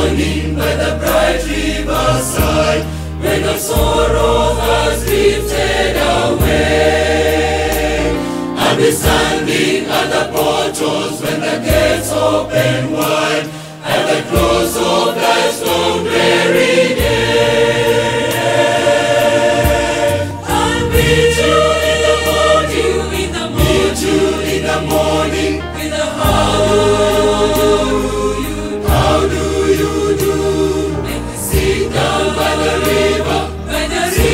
morning by the bright riverside, when the sorrow has drifted away. I'll be standing at the portals when the gates open wide, at the close of life's long dreary day. I'll meet you in the morning, meet you in the morning, with a how do you do? When we sit down by the river, and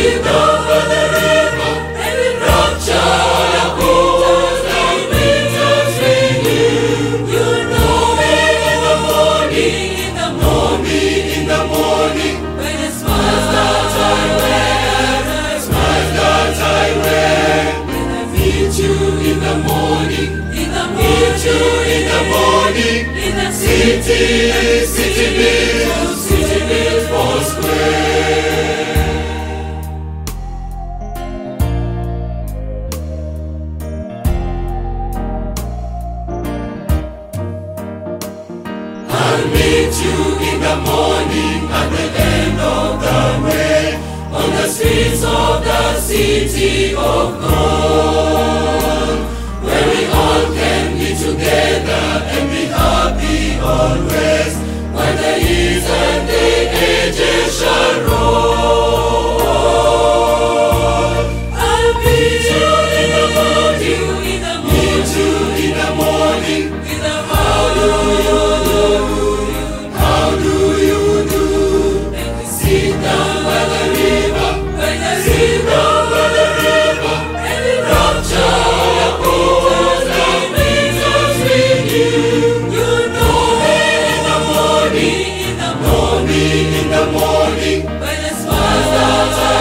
we rapture the boat that meets us with you. You know me in the morning, in the morning, when the smiles that I wear, when I meet you in the morning, meet you in the morning, in the city built for square. I'll meet you in the morning at the end of the way, on the streets of the city of gold, where we all can be together and be happy always, when the years and the ages shall roll. I'll meet you in the morning, meet you in the morning, with a how do you do? When we sit down by the river, and we rapture the boat that meets us with you. You know me in the morning, when the smiles that I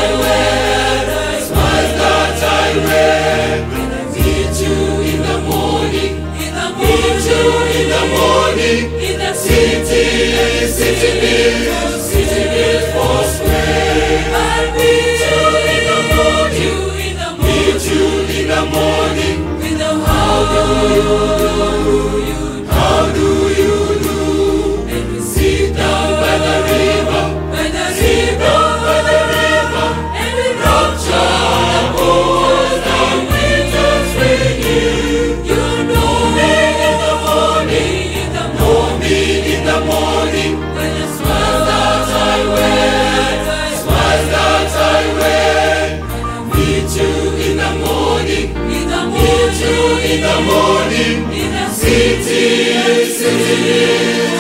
wear, when I meet you in the morning, meet you in the morning, in the city built for square. I'll meet you in the morning, meet you in the morning, with the how do you do? And we sit down by the river, and we rapture the boat that meets us with you. You know me in the morning, when the smiles that I wear, when I meet you in the morning, meet you in the morning, in the city.